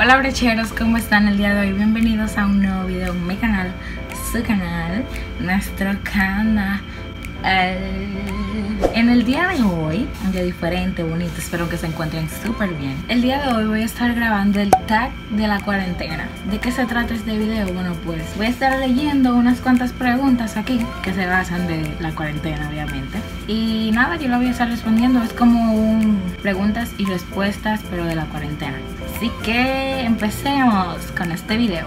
Hola brecheros, ¿cómo están el día de hoy? Bienvenidos a un nuevo video en mi canal, su canal, nuestro canal. En el día de hoy, un día diferente, bonito, espero que se encuentren súper bien. El día de hoy voy a estar grabando el tag de la cuarentena. ¿De qué se trata este video? Bueno, pues voy a estar leyendo unas cuantas preguntas aquí que se basan de la cuarentena, obviamente. Y nada, yo lo voy a estar respondiendo, es como un preguntas y respuestas, pero de la cuarentena. Así que empecemos con este video.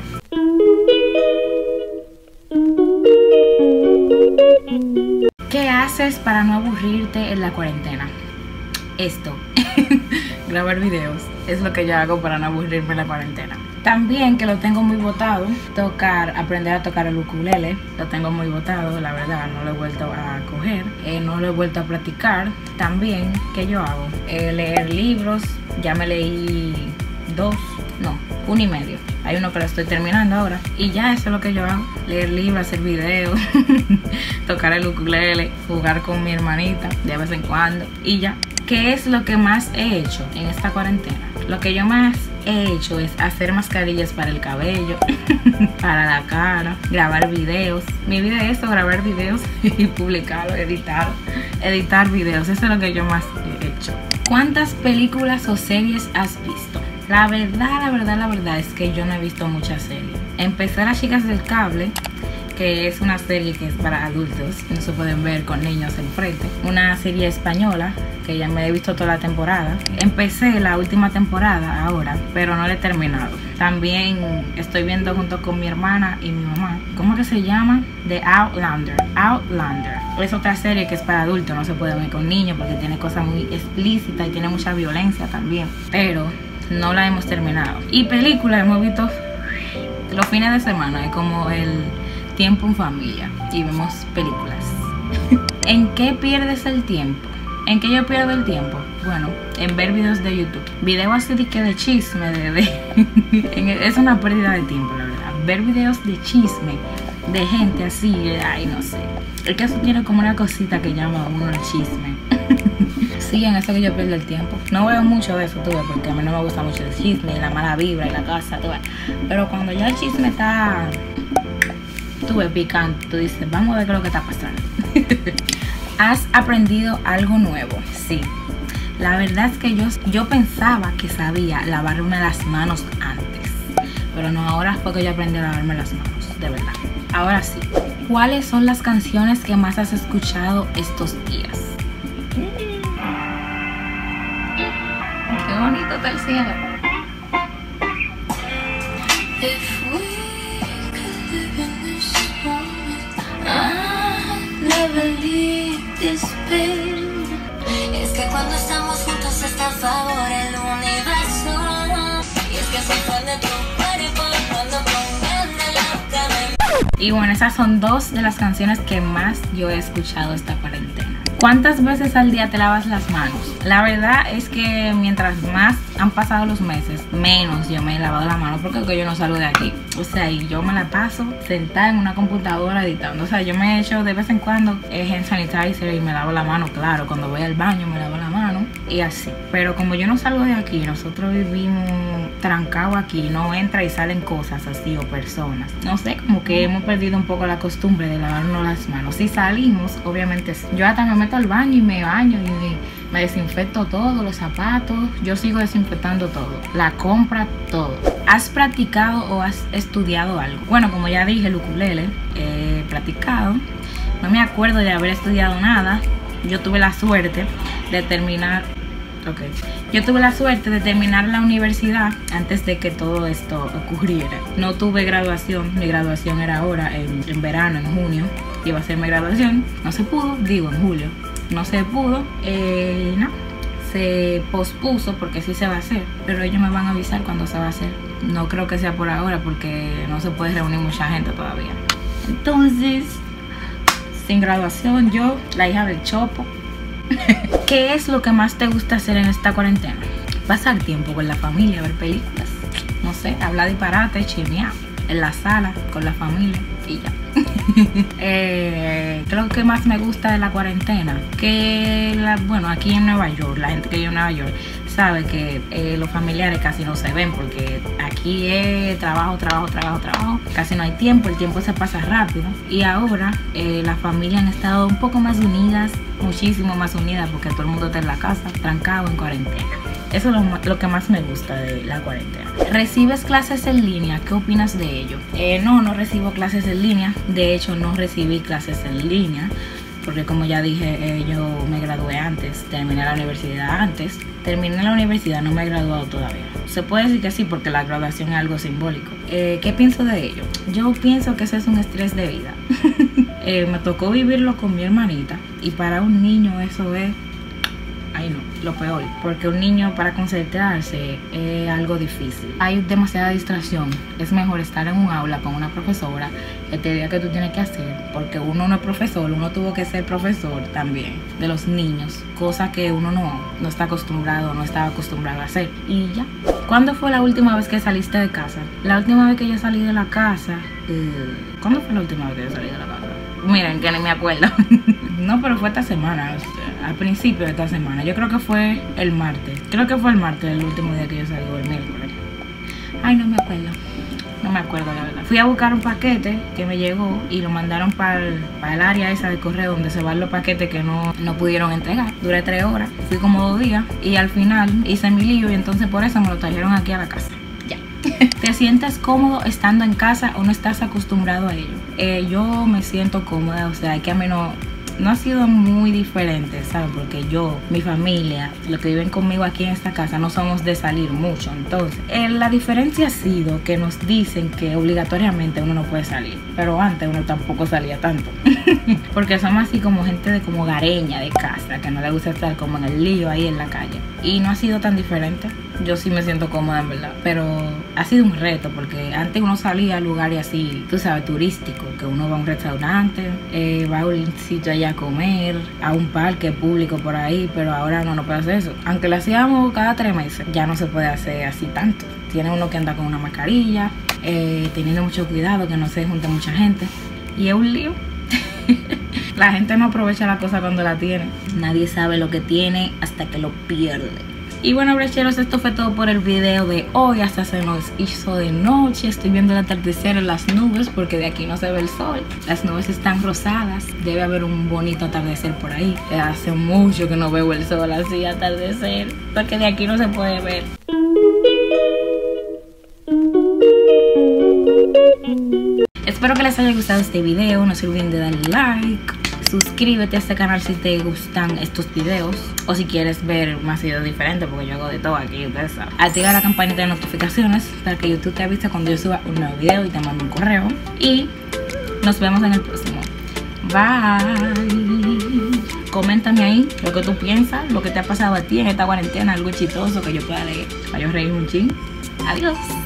¿Qué haces para no aburrirte en la cuarentena? Esto, grabar videos, es lo que yo hago para no aburrirme en la cuarentena. También, que lo tengo muy botado, aprender a tocar el ukulele, lo tengo muy botado, la verdad, no lo he vuelto a coger, no lo he vuelto a practicar. También, ¿qué yo hago? Leer libros, ya me leí uno y medio. Hay uno que lo estoy terminando ahora. Y ya eso es lo que yo hago. Leer libros, hacer videos, tocar el ukulele, jugar con mi hermanita de vez en cuando. Y ya. ¿Qué es lo que más he hecho en esta cuarentena? Lo que yo más he hecho es hacer mascarillas para el cabello, para la cara, grabar videos. Mi vida es eso, grabar videos y publicarlo, editar videos. Eso es lo que yo más he hecho. ¿Cuántas películas o series has visto? La verdad es que yo no he visto muchas series. Empecé Las Chicas del Cable, que es una serie que es para adultos, no se pueden ver con niños enfrente. Una serie española, que ya me he visto toda la temporada. Empecé la última temporada ahora, pero no la he terminado. También estoy viendo junto con mi hermana y mi mamá, ¿cómo que se llama? The Outlander. Es otra serie que es para adultos, no se puede ver con niños porque tiene cosas muy explícitas y tiene mucha violencia también. Pero no la hemos terminado. Y películas hemos visto los fines de semana, es como el tiempo en familia y vemos películas. ¿En qué pierdes el tiempo? ¿En qué yo pierdo el tiempo? Bueno, en ver videos de YouTube. Videos así de chisme, es una pérdida de tiempo, la verdad. Ver videos de chisme de gente así, ay, no sé. Es que eso tiene como una cosita que llama a uno el chisme. Sí, en eso que yo pierdo el tiempo. No veo mucho de eso, tú ves, porque a mí no me gusta mucho el chisme y la mala vibra y la casa, tú ves. Pero cuando ya el chisme está, tú ves, picante, tú dices, vamos a ver qué es lo que está pasando. ¿Has aprendido algo nuevo? Sí. La verdad es que yo pensaba que sabía lavarme las manos antes. Pero no, ahora fue que yo aprendí a lavarme las manos, de verdad. Ahora sí. ¿Cuáles son las canciones que más has escuchado estos días? Qué bonito está el cielo. Es que cuando estamos juntos está a favor el universo. Y es que soy fan de tu cuerpo cuando pongan la loca. Y bueno, esas son dos de las canciones que más yo he escuchado esta cuarentena. ¿Cuántas veces al día te lavas las manos? La verdad es que mientras más han pasado los meses, menos yo me he lavado la mano porque yo no salgo de aquí. O sea, y yo me la paso sentada en una computadora editando. O sea, yo me he hecho de vez en cuando hand sanitizer y me lavo la mano, claro. Cuando voy al baño me lavo la mano y así. Pero como yo no salgo de aquí, nosotros vivimos trancados aquí, no entra y salen cosas así o personas. No sé, como que hemos perdido un poco la costumbre de lavarnos las manos. Si salimos, obviamente yo hasta me meto al baño y me baño y me desinfecto todo, los zapatos, yo sigo desinfectando todo, la compra, todo. ¿Has practicado o has estudiado algo? Bueno, como ya dije, el ukulele he practicado. No me acuerdo de haber estudiado nada. Yo tuve la suerte de terminar la universidad antes de que todo esto ocurriera. No tuve graduación, mi graduación era ahora en verano, en junio. Iba a ser mi graduación, no se pudo, digo en julio. No se pudo, no, se pospuso porque sí se va a hacer, pero ellos me van a avisar cuando se va a hacer. No creo que sea por ahora porque no se puede reunir mucha gente todavía. Entonces, sin graduación, yo, la hija del Chopo. ¿Qué es lo que más te gusta hacer en esta cuarentena? Pasar tiempo con la familia, ver películas, no sé, hablar disparate, chismear en la sala con la familia y ya. Creo que más me gusta de la cuarentena que bueno, aquí en Nueva York, la gente que vive en Nueva York sabes que los familiares casi no se ven porque aquí es trabajo, casi no hay tiempo, el tiempo se pasa rápido. Y ahora las familias han estado un poco más unidas, muchísimo más unidas, porque todo el mundo está en la casa, trancado en cuarentena. Eso es lo que más me gusta de la cuarentena. ¿Recibes clases en línea? ¿Qué opinas de ello? No recibo clases en línea. De hecho, no recibí clases en línea porque, como ya dije, yo me gradué antes, terminé la universidad antes. Terminé la universidad, no me he graduado todavía. Se puede decir que sí, porque la graduación es algo simbólico. ¿Qué pienso de ello? Yo pienso que ese es un estrés de vida. Me tocó vivirlo con mi hermanita y para un niño eso es... Ay no, lo peor, porque un niño para concentrarse es algo difícil. Hay demasiada distracción. Es mejor estar en un aula con una profesora que te diga que tú tienes que hacer, porque uno no es profesor, uno tuvo que ser profesor también de los niños, cosa que uno no está acostumbrado, no estaba acostumbrado a hacer. Y ya. ¿Cuándo fue la última vez que saliste de casa? La última vez que yo salí de la casa... ¿Cuándo fue la última vez que yo salí de la casa? Miren, que ni me acuerdo. No, pero fue esta semana, al principio de esta semana. Yo creo que fue el martes. Creo que fue el martes el último día que yo salí, o el miércoles. Ay, no me acuerdo. No me acuerdo, la verdad. Fui a buscar un paquete que me llegó y lo mandaron para el área esa de correo donde se van los paquetes que no pudieron entregar. Duré 3 horas. Fui como 2 días y al final hice mi lío y entonces por eso me lo trajeron aquí a la casa. Ya. ¿Te sientes cómodo estando en casa o no estás acostumbrado a ello? Yo me siento cómoda, o sea, que a mí no ha sido muy diferente, ¿sabes? Porque yo, mi familia, los que viven conmigo aquí en esta casa, no somos de salir mucho. Entonces, la diferencia ha sido que nos dicen que obligatoriamente uno no puede salir. Pero antes uno tampoco salía tanto. Porque somos así como gente de como gareña de casa, que no le gusta estar como en el lío ahí en la calle. Y no ha sido tan diferente. Yo sí me siento cómoda, en verdad. Pero ha sido un reto, porque antes uno salía a lugares así, tú sabes, turísticos, que uno va a un restaurante, va a un sitio allá a comer, a un parque público por ahí, pero ahora no puede hacer eso. Aunque lo hacíamos cada 3 meses, ya no se puede hacer así tanto. Tiene uno que andar con una mascarilla, teniendo mucho cuidado que no se junte mucha gente. Y es un lío. La gente no aprovecha la cosa cuando la tiene. Nadie sabe lo que tiene hasta que lo pierde. Y bueno, brecheros, esto fue todo por el video de hoy. Hasta se nos hizo de noche. Estoy viendo el atardecer en las nubes porque de aquí no se ve el sol. Las nubes están rosadas. Debe haber un bonito atardecer por ahí. Hace mucho que no veo el sol así atardecer, porque de aquí no se puede ver. Espero que les haya gustado este video. No se olviden de darle like. Suscríbete a este canal si te gustan estos videos o si quieres ver más videos diferentes, porque yo hago de todo aquí, ustedes saben. Activa la campanita de notificaciones para que YouTube te avise cuando yo suba un nuevo video y te mando un correo. Y nos vemos en el próximo. Bye. Coméntame ahí lo que tú piensas, lo que te ha pasado a ti en esta cuarentena, algo chistoso que yo pueda leer para yo reírme un chin. Adiós.